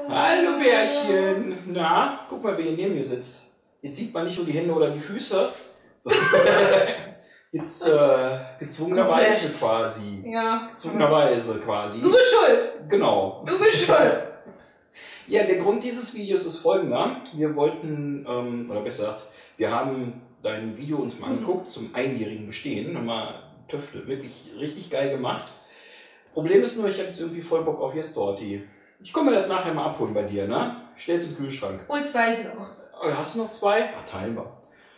Hallo Bärchen. Na, guck mal, wer hier neben mir sitzt. Jetzt sieht man nicht nur die Hände oder die Füße. Jetzt gezwungenerweise quasi. Ja. Gezwungenerweise quasi. Du bist schuld. Genau. Du bist schuld. Ja, der Grund dieses Videos ist folgender. Wir wollten, oder besser gesagt, wir haben dein Video uns mal angeguckt zum einjährigen Bestehen. Nochmal Töfte, wirklich richtig geil gemacht. Problem ist nur, ich habe jetzt irgendwie voll Bock auf Yes-Torti. Ich komme mir das nachher mal abholen bei dir, ne? Stell's im Kühlschrank. Hol 2 noch. Hast du noch 2? Ach, teilen wir.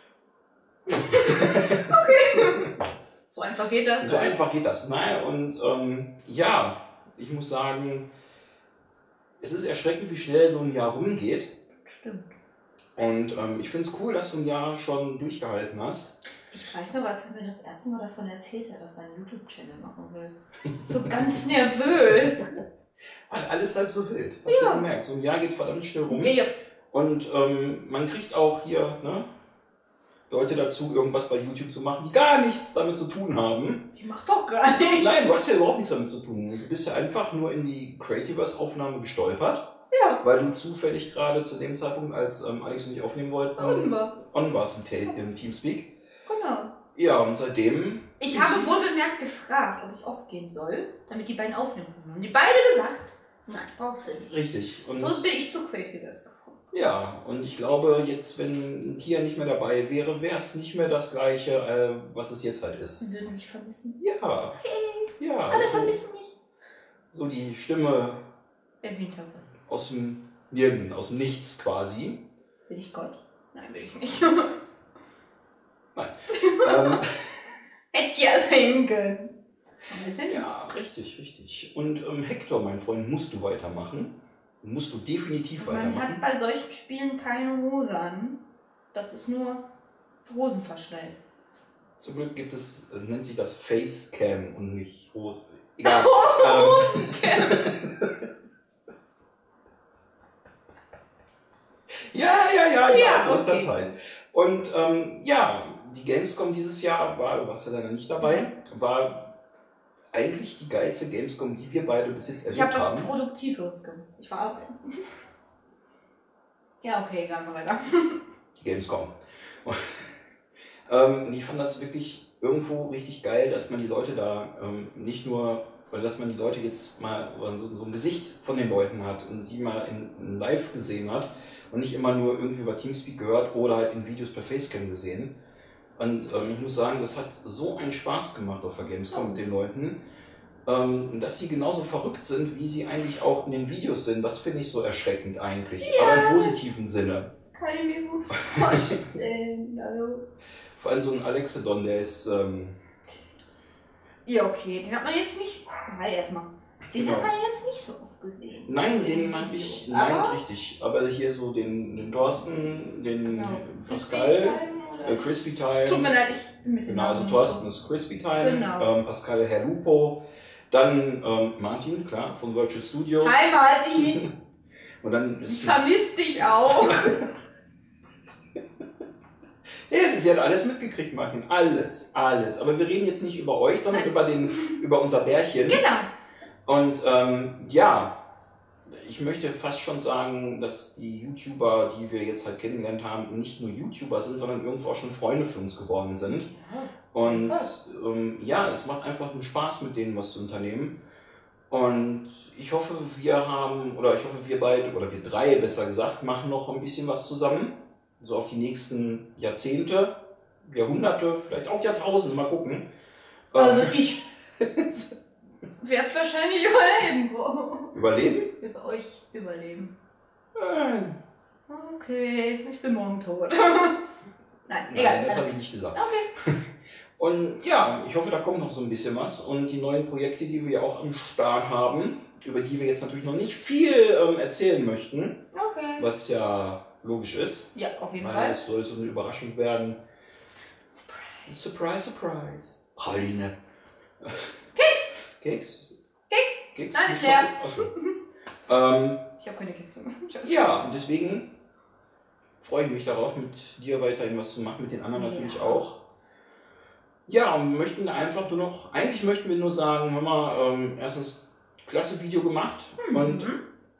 Okay. So einfach geht das. So einfach geht das. Naja, und ja, ich muss sagen, es ist erschreckend, wie schnell so ein Jahr rumgeht. Stimmt. Und ich finde es cool, dass du ein Jahr schon durchgehalten hast. Ich weiß noch, als er mir das erste Mal davon erzählt hat, dass er einen YouTube-Channel machen will. So ganz nervös. Ach, alles halb so wild. Hast du ja gemerkt, so ein Jahr geht verdammt schnell rum. Ja. Und man kriegt auch hier Leute dazu, irgendwas bei YouTube zu machen, die gar nichts damit zu tun haben. Ich mach doch gar nichts. Nein, du hast ja überhaupt nichts damit zu tun. Du bist ja einfach nur in die Creativers-Aufnahme gestolpert. Ja. Weil du zufällig gerade zu dem Zeitpunkt, als Alex und ich aufnehmen wollten, on warst im Teamspeak. Genau. Ja, und seitdem... Ich habe wohlgemerkt gefragt, ob ich aufgehen soll, damit die beiden aufnehmen können. Und die beide gesagt, nein, brauchst du nicht. Richtig. Und so bin ich zu Creativers gekommen. Ja, und ich glaube, jetzt, wenn Kia nicht mehr dabei wäre, wäre es nicht mehr das Gleiche, was es jetzt halt ist. Sie würden mich vermissen. Ja. Hey. Ja. Alle vermissen mich. So die Stimme im Hintergrund. Aus dem Nirgends, aus dem Nichts quasi. Bin ich Gott? Nein, bin ich nicht. Nein. Hätte ja sein können. Ja, richtig, richtig. Und Hector, mein Freund, musst du weitermachen. Musst du definitiv weitermachen. Man hat bei solchen Spielen keine Hose an. Das ist nur Hosenverschleiß. Zum Glück gibt es, nennt sich das Facecam und nicht Hose. Egal. Hosencam. Ja, so ist das halt. Und ja, die Gamescom dieses Jahr du warst ja leider nicht dabei, war eigentlich die geilste Gamescom, die wir beide bis jetzt erlebt haben. Ich habe was Produktives gemacht. Ich war arbeiten. Ja, okay, sagen wir weiter. Gamescom. Und ich fand das wirklich irgendwo richtig geil, dass man die Leute da nicht nur, oder dass man die Leute jetzt mal so ein Gesicht von den Leuten hat und sie mal in live gesehen hat und nicht immer nur irgendwie über Teamspeak gehört oder halt in Videos per Facecam gesehen. Und ich muss sagen, das hat so einen Spaß gemacht auf der Gamescom mit den Leuten, dass sie genauso verrückt sind, wie sie eigentlich auch in den Videos sind. Das finde ich so erschreckend eigentlich, aber im positiven Sinne. Kann ich mir gut vorstellen. Also. Vor allem so ein Alexodon, der ist... ja, okay, den hat man jetzt nicht... erstmal. Den Genau. hat man jetzt nicht so oft gesehen. Nein, den eigentlich... Nein, richtig. Aber hier so den Thorsten, den Pascal... Crispy Time. Tut mir leid, ich bin mit dem Genau, also Namen Thorsten nicht so. ist Crispy Time, Genau. Pascal Herr Lupo, dann Martin, klar, von Virtual Studios. Hi Martin! Und dann ist Ich vermisse dich auch! ja, sie hat alles mitgekriegt, Martin. Alles, alles. Aber wir reden jetzt nicht über euch, sondern über unser Bärchen. Genau. Und ja, ich möchte fast schon sagen, dass die YouTuber, die wir jetzt halt kennengelernt haben, nicht nur YouTuber sind, sondern irgendwo auch schon Freunde für uns geworden sind. Ja, und ja, es macht einfach einen Spaß, mit denen was zu unternehmen. Und ich hoffe, wir beide, oder wir drei besser gesagt, machen noch ein bisschen was zusammen. So auf die nächsten Jahrzehnte, Jahrhunderte, vielleicht auch Jahrtausende, mal gucken. Also ich werde es wahrscheinlich überleben. Überleben? Über euch überleben. Nein. Okay, ich bin morgen tot. Nein, egal. Nein, das habe ich nicht gesagt. Okay. Und ja, ich hoffe, da kommt noch so ein bisschen was. Und die neuen Projekte, die wir auch am Start haben, über die wir jetzt natürlich noch nicht viel erzählen möchten, Okay. was ja logisch ist. Ja, auf jeden Weil Fall. es soll so eine Überraschung werden. Surprise. Surprise, surprise. Praline. Keks! Keks? Keks! Keks? Nein, ist leer. Achso. Ich habe keine Kekse mehr. Ja, und deswegen freue ich mich darauf, mit dir weiterhin was zu machen, mit den anderen natürlich auch. Ja, und möchten einfach nur noch, eigentlich möchten wir nur sagen, hör mal, erstens, klasse Video gemacht und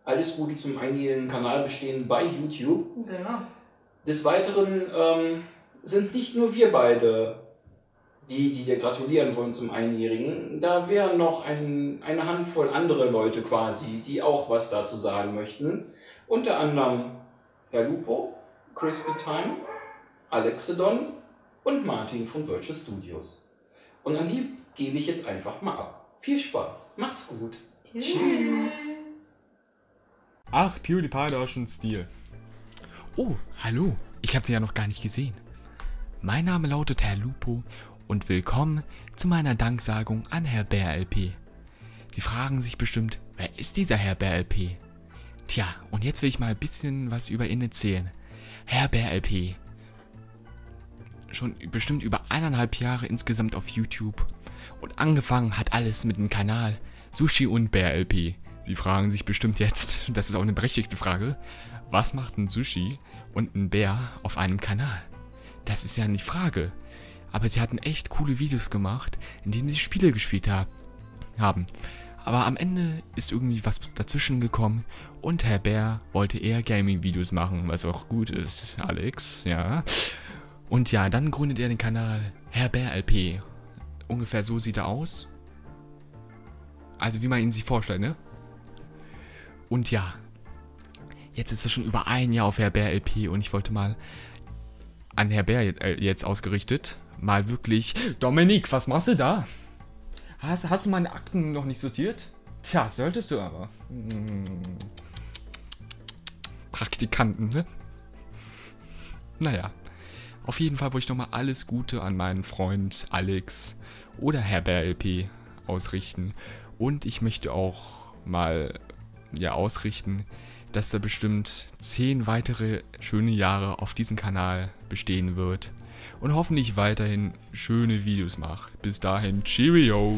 alles Gute zum einjährigen Kanalbestehen bei YouTube. Genau. Des Weiteren sind nicht nur wir beide, die dir gratulieren wollen zum Einjährigen. Da wären noch eine Handvoll andere Leute quasi, die auch was dazu sagen möchten. Unter anderem Herr Lupo, Crispy Time, Alexedon und Martin von Virtual Studios. Und an die gebe ich jetzt einfach mal ab. Viel Spaß, macht's gut. Tschüss. Ach, PewDiePie, da ist schon Stil. Oh, hallo, ich habe Sie ja noch gar nicht gesehen. Mein Name lautet Herr Lupo und willkommen zu meiner Danksagung an Herr BRLP. Sie fragen sich bestimmt, wer ist dieser Herr BRLP? Tja, und jetzt will ich mal ein bisschen was über ihn erzählen. Herr BRLP, schon bestimmt über 1,5 Jahre insgesamt auf YouTube und angefangen hat alles mit dem Kanal Sushi und BRLP. Sie fragen sich bestimmt jetzt, das ist auch eine berechtigte Frage, was macht ein Sushi und ein Bär auf einem Kanal? Das ist ja eine Frage. Aber sie hatten echt coole Videos gemacht, in denen sie Spiele gespielt haben. Aber am Ende ist irgendwie was dazwischen gekommen und Herr Bär wollte eher Gaming-Videos machen, was auch gut ist, Alex, ja. Und ja, dann gründet er den Kanal Herr Bär LP. Ungefähr so sieht er aus. Also wie man ihn sich vorstellt, ne? Und ja, jetzt ist er schon über 1 Jahr auf Herr Bär LP und ich wollte mal an Herr Bär jetzt ausgerichtet, mal wirklich... Dominik, was machst du da? Hast du meine Akten noch nicht sortiert? Tja, solltest du aber. Praktikanten, ne? Naja, auf jeden Fall wollte ich nochmal alles Gute an meinen Freund Alex oder Herr Bär LP ausrichten. Und ich möchte auch mal ausrichten, dass da bestimmt 10 weitere schöne Jahre auf diesem Kanal bestehen wird und hoffentlich weiterhin schöne Videos macht. Bis dahin, Cheerio!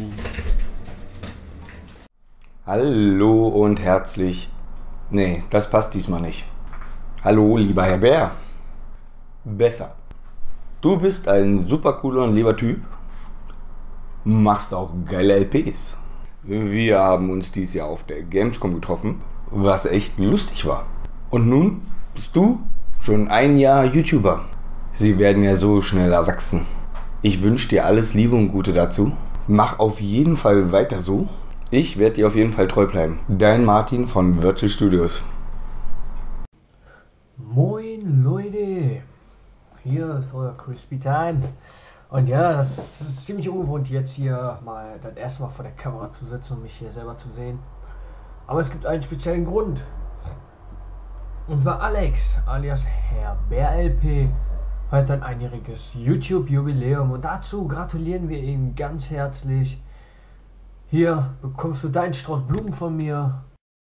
Hallo und herzlich... Nee, das passt diesmal nicht. Hallo, lieber Herr Bär. Besser. Du bist ein super cooler und lieber Typ. Machst auch geile LPs. Wir haben uns dieses Jahr auf der Gamescom getroffen, was echt lustig war. Und nun bist du schon 1 Jahr YouTuber. Sie werden ja so schnell erwachsen. Ich wünsche dir alles Liebe und Gute dazu. Mach auf jeden Fall weiter so. Ich werde dir auf jeden Fall treu bleiben. Dein Martin von Virtual Studios. Moin Leute, hier ist euer Crispy Time. Und ja, das ist ziemlich ungewohnt, jetzt hier mal das erste Mal vor der Kamera zu sitzen und mich hier selber zu sehen. Aber es gibt einen speziellen Grund. Und zwar Alex, alias Herr Bär LP, feiert sein 1-jähriges YouTube-Jubiläum. Und dazu gratulieren wir ihm ganz herzlich. Hier bekommst du deinen Strauß Blumen von mir.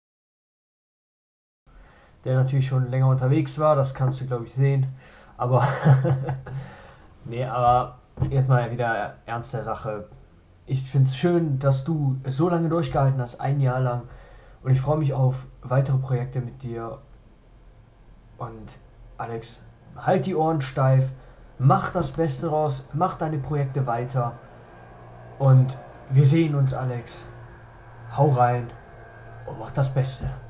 Der natürlich schon länger unterwegs war, das kannst du glaube ich sehen. Aber, nee, aber jetzt mal wieder ernst der Sache. Ich finde es schön, dass du es so lange durchgehalten hast, 1 Jahr lang. Und ich freue mich auf weitere Projekte mit dir. Und Alex, halt die Ohren steif, mach das Beste raus, mach deine Projekte weiter. Und wir sehen uns, Alex. Hau rein und mach das Beste.